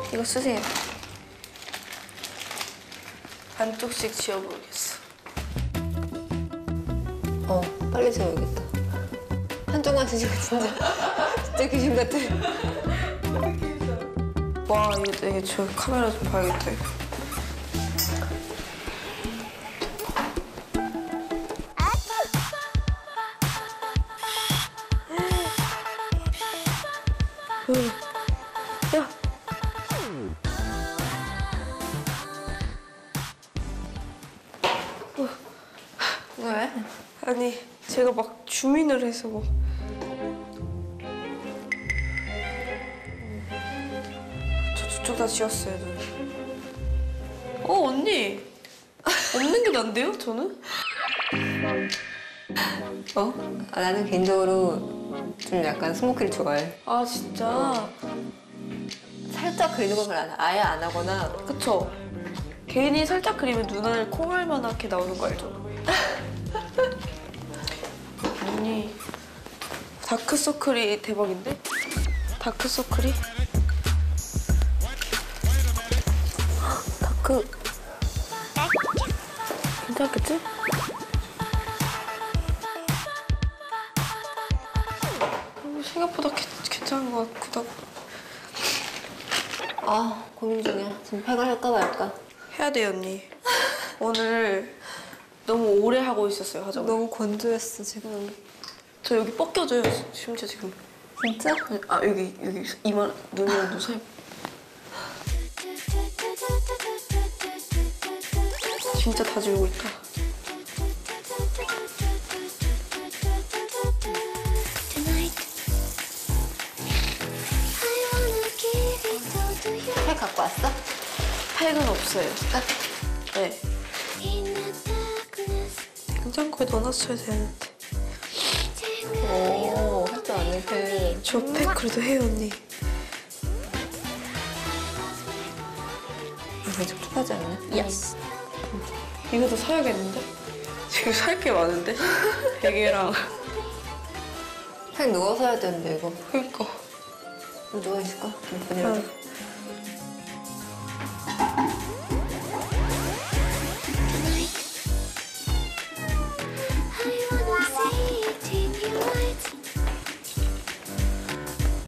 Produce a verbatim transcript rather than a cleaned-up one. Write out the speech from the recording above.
이거 쓰세요. 안쪽씩 지워보겠어. 어, 빨리 지워야겠다. 한쪽만 지지고 진짜 진짜 귀신 같아. 와, 이거 되게 저 카메라 좀 봐야겠다, 이거. 야! 어. 왜? 아니, 제가 막 주민을 해서 뭐. 저 저쪽 다 지웠어요, 눈. 어, 언니. 없는 게 난데요, 저는? 어? 아, 나는 개인적으로 좀 약간 스모키를 좋아해. 아, 진짜? 살짝 그리는 걸 아예 안 하거나. 그쵸? 괜히 살짝 그리면 눈알 콩알만하게 나오는 거 알죠? 눈이 다크서클이 대박인데? 다크서클이? 다크... 괜찮겠지? 어, 생각보다 개, 괜찮은 것 같기도 하고. 아, 고민 중이야. 지금 팩을 할까 말까. 해야 돼요, 언니. 오늘 너무 오래 하고 있었어요, 화장을. 너무 건조했어, 지금. 저 여기 벗겨져요, 심지어 지금. 진짜? 아, 여기, 여기 이마, 눈이랑 눈 사이. 진짜 다 지우고 있다. 팩 갖고 왔어? 팩은 없어요. 아. 네. 냉장고에 넣어놨어야 되는데. 오, 할 줄 아네, 팩. 저 팩 그래도 해요, 언니. 이거 촉촉하지 않네? 예스. 이것도 사야겠는데? 지금 살 게 많은데? 베개랑. 팩 누워서 해야 되는데, 이거. 그니까. 누워있을까? 몇 분이라도? 응.